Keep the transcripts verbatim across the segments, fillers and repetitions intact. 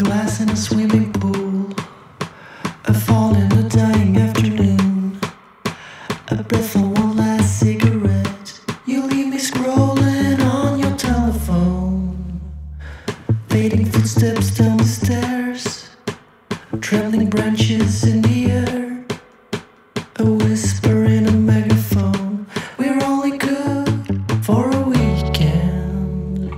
glass in a swimming pool, a fall in a dying afternoon, a breath of one last cigarette. You leave me scrolling on your telephone, fading footsteps down the stairs, trembling branches in the air, a whisper in a megaphone. We're only good for a weekend.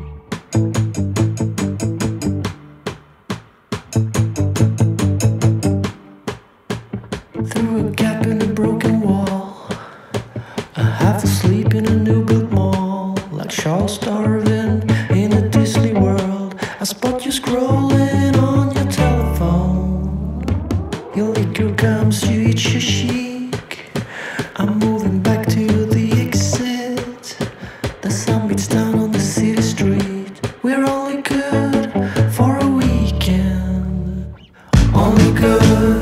Through a gap in a broken wall, I half asleep in a new built mall, like Charles Darwin in a Disney world. I spot you scrolling on your telephone. Your liquor comes, you eat your chic. I'm moving back to the exit. The sun beats down on the city street. We're only good for a weekend. Only good.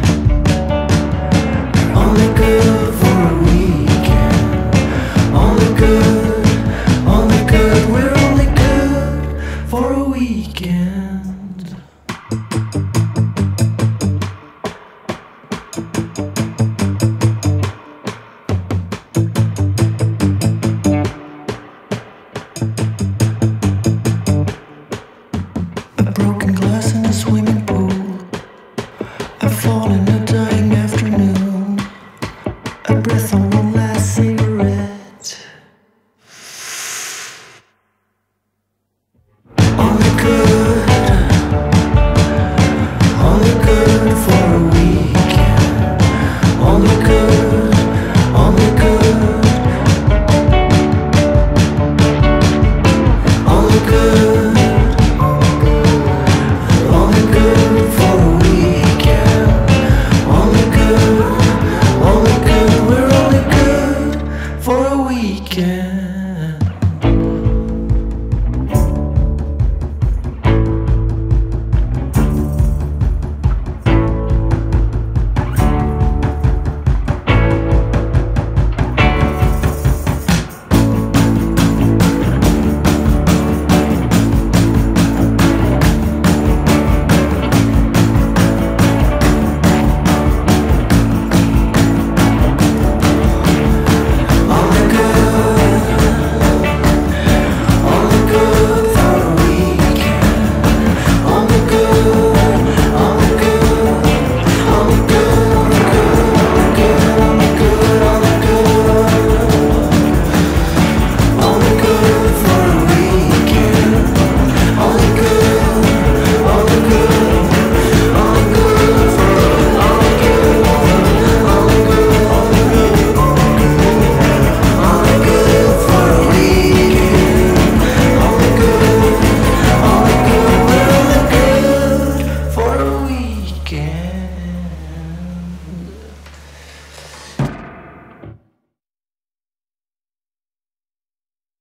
Only good for a weekend. Only good. Only good. We're only good for a weekend. A broken glass in a swimming